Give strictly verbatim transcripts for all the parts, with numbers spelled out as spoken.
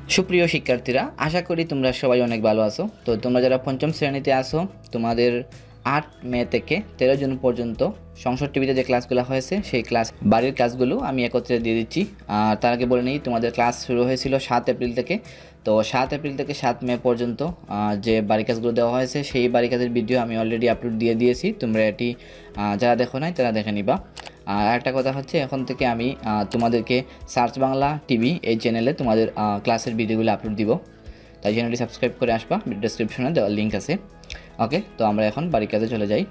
সুপ্রিয় শিক্ষার্থীরা, আশা করি তোমরা সবাই অনেক ভালো আছো। তো তোমরা যারা পঞ্চম শ্রেণীতে আসো, তোমাদের আট মে থেকে তেরো জুন পর্যন্ত সংসদ টিভিতে যে ক্লাসগুলো হয়েছে সেই ক্লাস বাড়ির কাজগুলো আমি একত্রে দিয়ে দিচ্ছি। আর তার আগে বলে নিই, তোমাদের ক্লাস শুরু হয়েছিল সাত এপ্রিল থেকে। তো সাত এপ্রিল থেকে সাত মে পর্যন্ত যে বাড়ির কাজগুলো দেওয়া হয়েছে সেই বাড়ির কাজের ভিডিও আমি অলরেডি আপলোড দিয়ে দিয়েছি। তোমরা এটি যারা দেখো নাই তারা দেখে নিবা। আর একটা কথা হচ্ছে, এখন থেকে আমি তোমাদেরকে সার্চ বাংলা টিভি এই চ্যানেলে তোমাদের ক্লাসের ভিডিওগুলো আপলোড দিব। তাই চ্যানেলটি সাবস্ক্রাইব করে আসবা, ডেসক্রিপশনে দেওয়ার লিঙ্ক আছে। ওকে, তো আমরা এখন বাড়ির কাজে চলে যাই।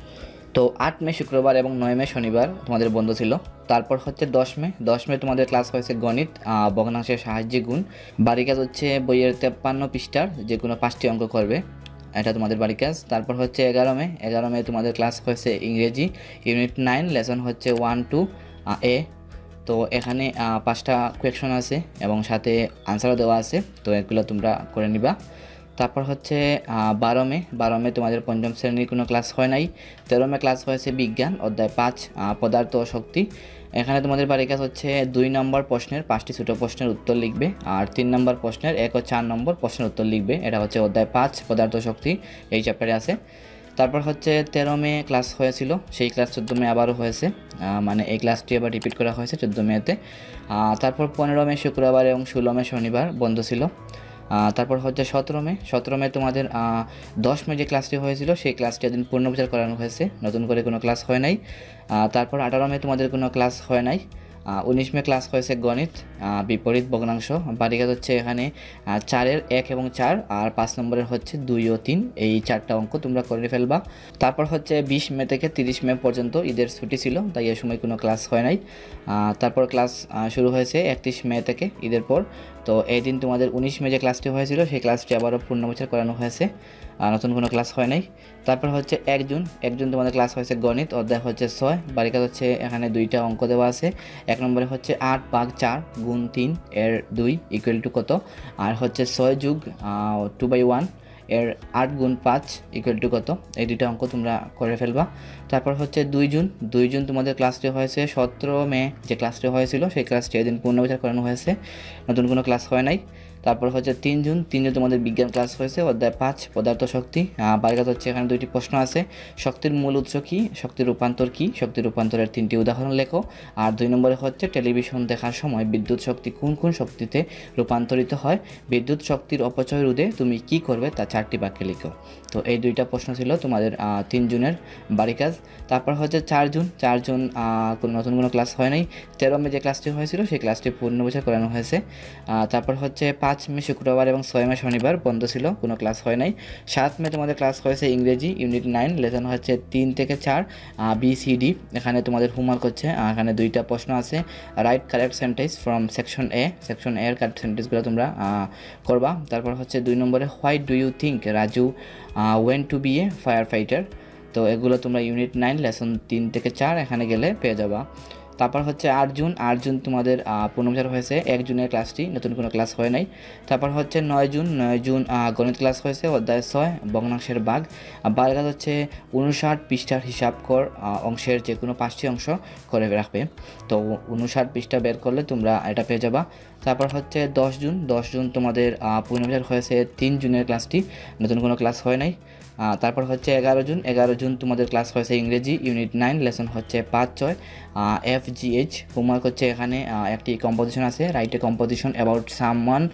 তো আট মে শুক্রবার এবং নয় মে শনিবার তোমাদের বন্ধ ছিল। তারপর হচ্ছে দশ মে দশ মে তোমাদের ক্লাস হয়েছে গণিত, ভগ্নাংশের সাহায্যে গুণ। বাড়ির কাজ হচ্ছে বইয়ের তেপ্পান্ন পৃষ্ঠার যে কোনো পাঁচটি অঙ্ক করবে, এটা তোমাদের বাড়ির কাজ। তারপর হচ্ছে এগারো মে এগারো মে তোমাদের ক্লাস হয়েছে ইংরেজি ইউনিট নাইন, লেসন হচ্ছে ওয়ান টু এ। তো এখানে পাঁচটা কোয়েকশন আছে এবং সাথে আনসারও দেওয়া আছে, তো এগুলো তোমরা করে নিবা। তারপর হচ্ছে বারো মে বারো মে তোমাদের পঞ্চম শ্রেণীর কোনো ক্লাস হয় নাই। তেরো মে ক্লাস হয়েছে বিজ্ঞান অধ্যায় পাঁচ, পদার্থ ও শক্তি। এখানে তোমাদের বাড়ির কাজ হচ্ছে দুই নম্বর প্রশ্নের পাঁচটি ছোটো প্রশ্নের উত্তর লিখবে, আর তিন নম্বর প্রশ্নের এক ও চার নম্বর প্রশ্নের উত্তর লিখবে। এটা হচ্ছে অধ্যায় পাঁচ, পদার্থ শক্তি, এই চ্যাপ্টারে আছে। তারপর হচ্ছে তেরো মে ক্লাস হয়েছিল, সেই ক্লাস চোদ্দো মে আবারও হয়েছে, মানে এই ক্লাসটি আবার রিপিট করা হয়েছে চোদ্দো মেতে। তারপর পনেরো মে শুক্রবার এবং ষোলো মে শনিবার বন্ধ ছিল। তারপর হচ্ছে সতেরো মে সতেরো মে তোমাদের দশ মে যে ক্লাসটি হয়েছিল সেই ক্লাসটি এদিন পুনর্বিচার করানো হয়েছে, নতুন করে কোনো ক্লাস হয় নাই। তারপর আঠারো মে তোমাদের কোনো ক্লাস হয় নাই। উনিশ মে ক্লাস হয়েছে গণিত, বিপরীত ভগ্নাংশ। বাড়ির কাজ হচ্ছে এখানে চারের এক এবং চার, আর পাঁচ নম্বরের হচ্ছে দুই ও তিন, এই চারটা অঙ্ক তোমরা করে ফেলবা। তারপর হচ্ছে বিশ মে থেকে তিরিশ মে পর্যন্ত ঈদের ছুটি ছিল, তাই এ সময় কোনো ক্লাস হয় নাই। তারপর ক্লাস শুরু হয়েছে একত্রিশ মে থেকে ঈদের পর। তো এই দিন তোমাদের উনিশ মে যে ক্লাসটি হয়েছিল সেই ক্লাসটি আবারও পূর্ণবিচার করানো হয়েছে, নতুন কোনো ক্লাস হয় নাই। তারপর হচ্ছে এক জুন এক জুন তোমাদের ক্লাস হয়েছে গণিত অধ্যায় হচ্ছে ছয়। বাড়ির কাজ হচ্ছে এখানে দুইটা অঙ্ক দেওয়া আছে। এক নম্বরে হচ্ছে আট ভাগ চার গুণ তিন এর দুই ইকুয়াল টু কত, আর হচ্ছে ছয় যুগ টু বাই ওয়ান এর আট গুণ পাঁচ ইকুয়াল টু কত, এই দুইটা অঙ্ক তোমরা করে ফেলবা। তারপর হচ্ছে দুই জুন দুই জুন তোমাদের ক্লাসটি হয়েছে সতেরো মে যে ক্লাসটি হয়েছিল সেই ক্লাসটি এদিন পুনর্বিচার করানো হয়েছে, নতুন কোনো ক্লাস হয় নাই। তারপর হচ্ছে তিন জুন তিন জুন তোমাদের বিজ্ঞান ক্লাস হয়েছে অধ্যায় পাঁচ, পদার্থ শক্তি। বাড়ির কাজ হচ্ছে এখানে দুইটি প্রশ্ন আছে, শক্তির মূল উৎস কী, শক্তির রূপান্তর কী, শক্তির রূপান্তরের তিনটি উদাহরণ লেখো। আর দুই নম্বরে হচ্ছে টেলিভিশন দেখার সময় বিদ্যুৎ শক্তি কোন কোন শক্তিতে রূপান্তরিত হয়, বিদ্যুৎ শক্তির অপচয় রোধে তুমি কী করবে তা চারটি বাক্যে লিখো। তো এই দুইটা প্রশ্ন ছিল তোমাদের তিন জুনের বাড়ির কাজ। তারপর হচ্ছে চার জুন চার জুন কোনো নতুন কোনো ক্লাস হয় নাই। তেরো মে যে ক্লাসটি হয়েছিল সেই ক্লাসটি পুনর্বিচার করানো হয়েছে। তারপর হচ্ছে পাঁচ মে শুক্রবার এবং ছয় মে শনিবার বন্ধ ছিল, কোনো ক্লাস হয় নাই। সাত মে তোমাদের ক্লাস হয়েছে ইংরেজি ইউনিট নাইন, লেসন হচ্ছে তিন থেকে চার, বি সি ডি। এখানে তোমাদের হোমওয়ার্ক হচ্ছে, এখানে দুইটা প্রশ্ন আছে, write correct sentence from section A section এর কারেক্ট সেন্টেন্সগুলো তোমরা করবা। তারপর হচ্ছে দুই নম্বরে why do you think Raju went to be a firefighter. তো এগুলো তোমরা ইউনিট নাইন লেসন তিন থেকে চার এখানে গেলে পেয়ে যাবা। তারপর হচ্ছে আট জুন আট জুন তোমাদের পুনর্বিচার হয়েছে, এক জুনের ক্লাসটি, নতুন কোনো ক্লাস হয় নাই। তারপর হচ্ছে নয় জুন নয় জুন গণিত ক্লাস হয়েছে অধ্যায় ছয়, ভগ্নাংশের ভাগ। বারের কাজ হচ্ছে উনষাট পৃষ্ঠার হিসাব কর অংশের যে কোনো পাঁচটি অংশ করে রাখবে। তো উনষাট পৃষ্ঠা বের করলে তোমরা এটা পেয়ে যাবা। তারপর হচ্ছে দশ জুন দশ জুন তোমাদের পুনর্বিচার হয়েছে তিন জুনের ক্লাসটি, নতুন কোনো ক্লাস হয় নাই। তারপর হচ্ছে এগারো জুন এগারো জুন তোমাদের ক্লাস হয়েছে ইংরেজি ইউনিট নাইন, লেসন হচ্ছে পাঁচ ছয়, এফ জি এইচ। হোমওয়ার্ক হচ্ছে এখানে একটি কম্পোজিশন আছে, write a composition about someone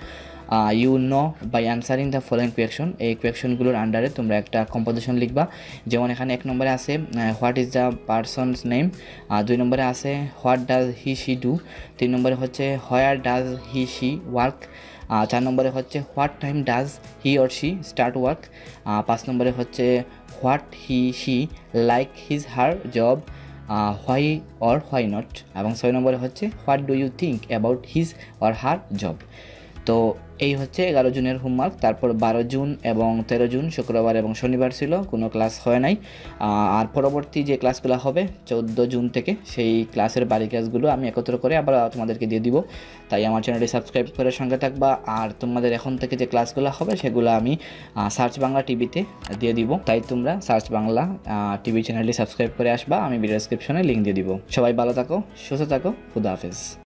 you know by answering the following question. এই কোয়েকশনগুলোর আন্ডারে তোমরা একটা কম্পোজিশন লিখবা। যেমন এখানে এক নম্বরে আছে what is the person's name, দুই নম্বরে আছে what does he she do, তিন নম্বরে হচ্ছে where does he she work, চার নম্বরে হচ্ছে what time does he or she start work, পাঁচ নম্বরে হচ্ছে what he she like his her job, why or why not, এবং ছয় নম্বরে হচ্ছে what do you think about his or her job. তো এই হচ্ছে এগারো জুনের হোমওয়ার্ক। তারপর বারো জুন এবং তেরো জুন শুক্রবার এবং শনিবার ছিল, কোনো ক্লাস হয় নাই। আর পরবর্তী যে ক্লাসগুলো হবে চৌদ্দো জুন থেকে, সেই ক্লাসের বাড়ির কাজগুলো আমি একত্র করে আবার তোমাদেরকে দিয়ে দিব। তাই আমার চ্যানেলটি সাবস্ক্রাইব করে সঙ্গে থাকবা। আর তোমাদের এখন থেকে যে ক্লাসগুলো হবে সেগুলো আমি সার্চ বাংলা টিভিতে দিয়ে দিব, তাই তোমরা সার্চ বাংলা টিভি চ্যানেলটি সাবস্ক্রাইব করে আসবা, আমি ভিডিও ডেসক্রিপশনে লিঙ্ক দিয়ে দিব। সবাই ভালো থাকো, সুস্থ থাকো, খুদা হাফেজ।